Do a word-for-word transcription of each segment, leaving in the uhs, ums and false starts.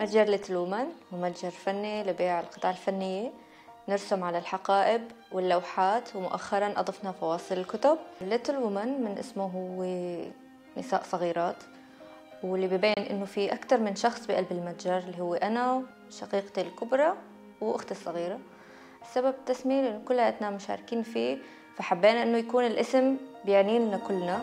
متجر ليتل وومن هو متجر فني لبيع القطع الفنية، نرسم على الحقائب واللوحات، ومؤخرا أضفنا فواصل الكتب. ليتل وومن من اسمه هو نساء صغيرات، واللي بيبين إنه في أكثر من شخص بقلب المتجر، اللي هو أنا وشقيقتي الكبرى وأختي الصغيرة. السبب التسمية إنه كلياتنا مشاركين فيه، فحبينا إنه يكون الاسم بيعني لنا كلنا.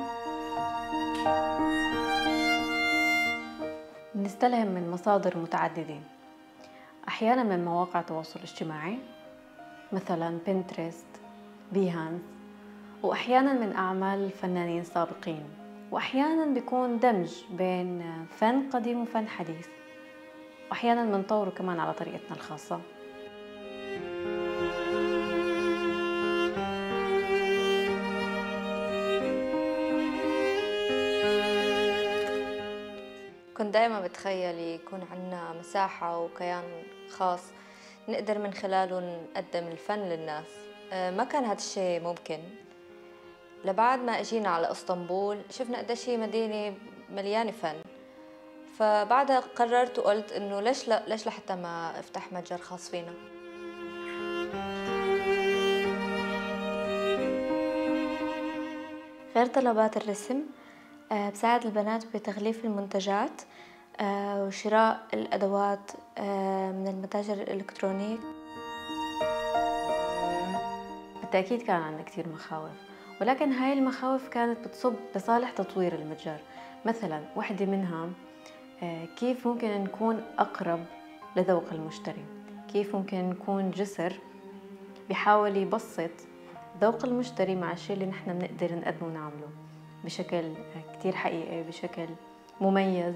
نستلهم من مصادر متعددة، أحيانا من مواقع التواصل الاجتماعي مثلا بنترست، بيهانس، وأحيانا من أعمال فنانين سابقين، وأحيانا بيكون دمج بين فن قديم وفن حديث، وأحيانا بنطوره كمان على طريقتنا الخاصة. كنت دائما بتخيل يكون عنا مساحة وكيان خاص نقدر من خلاله نقدم الفن للناس. ما كان هذا الشيء ممكن لبعد ما اجينا على اسطنبول، شفنا قديش هي مدينة مليانة فن، فبعدها قررت وقلت انه ليش لا ليش لحتى ما افتح متجر خاص فينا. غير طلبات الرسم، بساعد البنات بتغليف المنتجات وشراء الأدوات من المتاجر الإلكترونية. بالتأكيد كان عندنا كتير مخاوف، ولكن هاي المخاوف كانت بتصب بصالح تطوير المتجر. مثلا واحدة منها كيف ممكن نكون أقرب لذوق المشتري، كيف ممكن نكون جسر بيحاول يبسط ذوق المشتري مع الشيء اللي نحن بنقدر نقدمه ونعمله بشكل كتير حقيقي، بشكل مميز.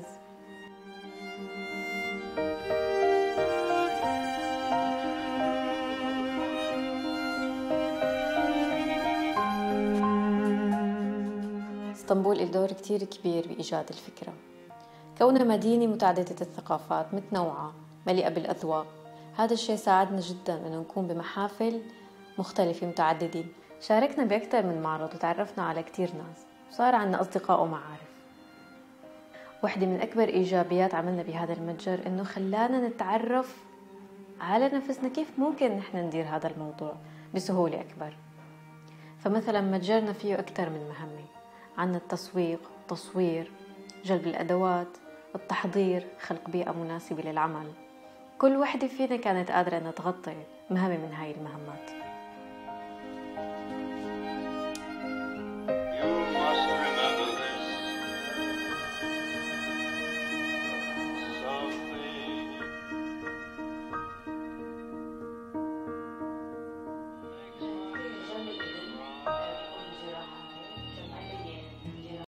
اسطنبول له دور كتير كبير بإيجاد الفكرة، كونها مدينة متعددة الثقافات متنوعة مليئة بالأذواق. هذا الشيء ساعدنا جدا أنه نكون بمحافل مختلفة متعددة، شاركنا بأكثر من معرض وتعرفنا على كتير ناس وصار عنا أصدقاء ومعارف. واحدة من أكبر إيجابيات عملنا بهذا المتجر إنه خلانا نتعرف على نفسنا، كيف ممكن نحن ندير هذا الموضوع بسهولة أكبر. فمثلا متجرنا فيه أكثر من مهمة، عنا التسويق، التصوير، جلب الأدوات، التحضير، خلق بيئة مناسبة للعمل. كل وحدة فينا كانت قادرة أن تغطي مهمة من هاي المهمات.